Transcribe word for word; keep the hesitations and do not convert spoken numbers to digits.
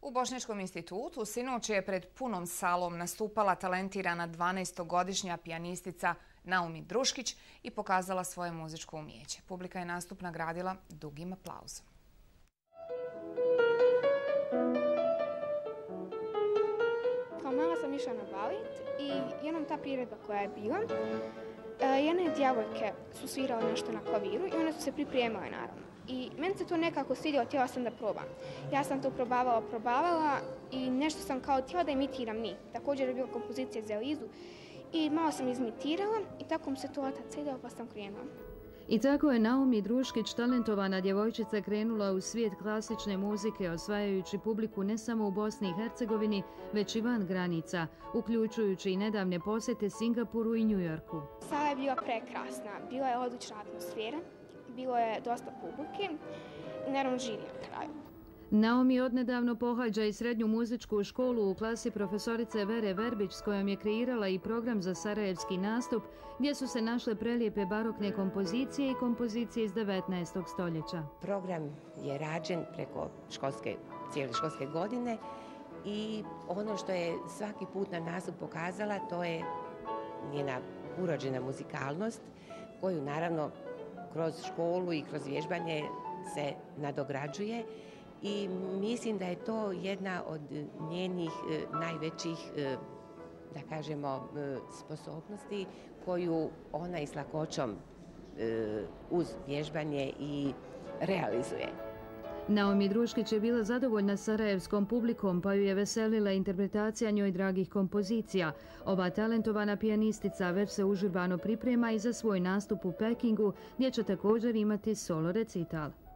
U Bošnjačkom institutu sinoć je pred punom salom nastupala talentirana dvanaestogodišnja pijanistica Naomi Druškić i pokazala svoje muzičko umijeće. Publika je nastup nagradila dugim aplauzom. Kao mala sam išla na balet i jednom ta priredba koja je bila, jedne djevojke su svirale nešto na klaviru i one su se pripremale naravno. I meni se to nekako svidjelo, htjela sam da probam. Ja sam to probavala, probavala i nešto sam kao htjela da imitiram njih. Također je bila kompozicija za Elizu i malo sam izimitirala i tako mi se to otac svidjelo pa sam krenula. I tako je Naomi Druškić, talentovana djevojčica, krenula u svijet klasične muzike, osvajajući publiku ne samo u Bosni i Hercegovini, već i van granica, uključujući i nedavne posjete Singapuru i Njujorku. Sala je bila prekrasna, bila je odlična atmosfera, bilo je dosta publike i naravno živi na kraju. Naomi odnedavno pohađa i srednju muzičku školu u klasi profesorice Vere Verbić, s kojom je kreirala i program za sarajevski nastup, gdje su se našle prelijepe barokne kompozicije i kompozicije iz devetnaestog stoljeća. Program je rađen preko školske, cijele školske godine i ono što je svaki put na nastup pokazala, to je njena urođena muzikalnost, koju naravno kroz školu i kroz vježbanje se nadograđuje. I mislim da je to jedna od njenih najvećih, da kažemo, sposobnosti koju ona i s lakoćom uz vježbanje i realizuje. Naomi Druškić je bila zadovoljna sarajevskom publikom, pa ju je veselila interpretacija njoj dragih kompozicija. Ova talentovana pijanistica već se užurbano priprema i za svoj nastup u Pekingu, gdje će također imati solo recital.